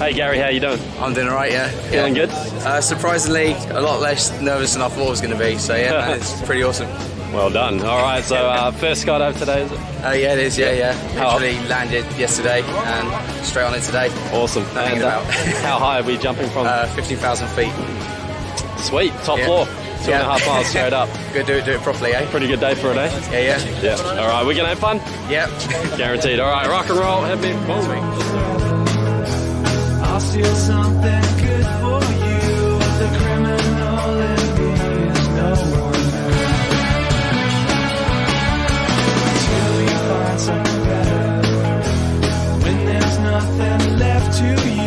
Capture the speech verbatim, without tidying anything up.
Hey Gary, how you doing? I'm doing alright, yeah. Feeling yeah. good? Uh, surprisingly, a lot less nervous than I thought it was going to be, so yeah, man, it's pretty awesome. Well done. Alright, so uh, first skydive today, is it? Uh, yeah, it is, yeah, yeah. How Literally landed yesterday and straight on it today. Awesome. Not hanging And, uh, about. How high are we jumping from? Uh, fifteen thousand feet. Sweet, top yeah. floor. Two yeah. and a half miles straight up. Good, do it, do it properly, eh? Pretty good day for a day. Yeah, yeah. Yeah. Alright, we're gonna have fun? Yeah. Guaranteed. Alright, rock and roll, hit me. I'll steal something good for you. The criminal in me is no one till you find something better. When there's nothing left to you.